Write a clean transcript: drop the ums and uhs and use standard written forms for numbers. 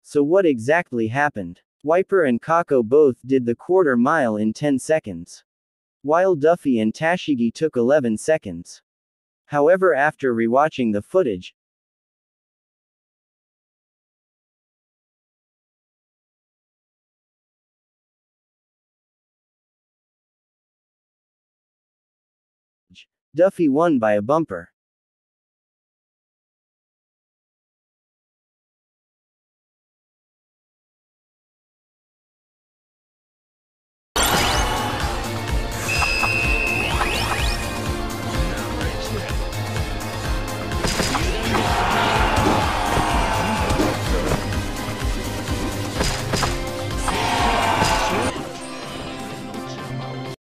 So what exactly happened? Wiper and Kako both did the quarter mile in 10 seconds, while Duffy and Tashigi took 11 seconds. However, after rewatching the footage, Duffy won by a bumper.